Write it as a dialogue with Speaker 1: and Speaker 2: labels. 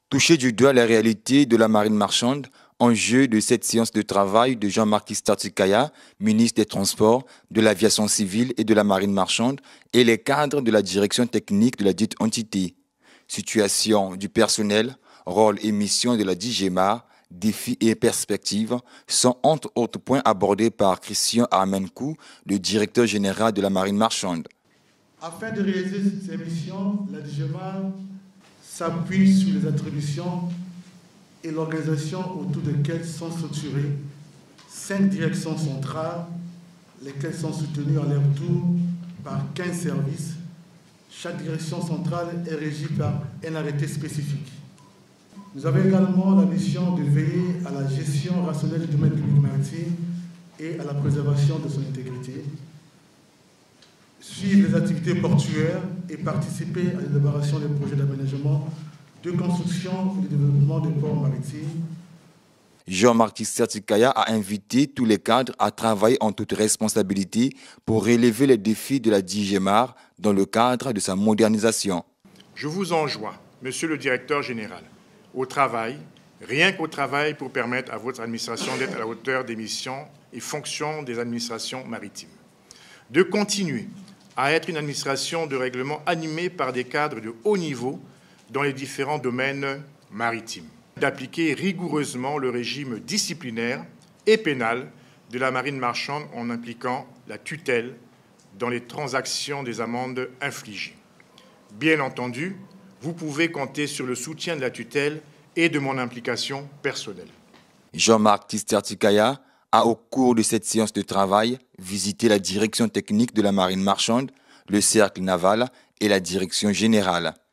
Speaker 1: Toucher du doigt la réalité de la marine marchande, enjeu de cette séance de travail de Jean-Marc Tistertikaya, ministre des Transports, de l'Aviation civile et de la marine marchande, et les cadres de la direction technique de la dite entité. Situation du personnel, rôle et mission de la DGMAR, défis et perspectives sont entre autres points abordés par Christian Armenkou, le directeur général de la marine marchande.
Speaker 2: Afin de réaliser ces missions, la DGMAR s'appuie sur les attributions et l'organisation autour desquelles sont structurées 5 directions centrales, lesquelles sont soutenues à leur tour par 15 services. Chaque direction centrale est régie par un arrêté spécifique. Nous avons également la mission de veiller à la gestion rationnelle du domaine public maritime et à la préservation de son intégrité, suivre les activités portuaires et participer à l'élaboration des projets d'aménagement, de construction et de développement des ports maritimes.
Speaker 1: Jean-Marc Tistertikaya a invité tous les cadres à travailler en toute responsabilité pour relever les défis de la DGMAR dans le cadre de sa modernisation.
Speaker 3: Je vous enjoins, Monsieur le Directeur général, au travail, rien qu'au travail pour permettre à votre administration d'être à la hauteur des missions et fonctions des administrations maritimes. De continuer à être une administration de règlement animée par des cadres de haut niveau dans les différents domaines maritimes. D'appliquer rigoureusement le régime disciplinaire et pénal de la marine marchande en impliquant la tutelle dans les transactions des amendes infligées. Bien entendu, vous pouvez compter sur le soutien de la tutelle et de mon implication personnelle.
Speaker 1: Jean-Marc Tistertikaya a, au cours de cette séance de travail, visité la direction technique de la marine marchande, le cercle naval et la direction générale.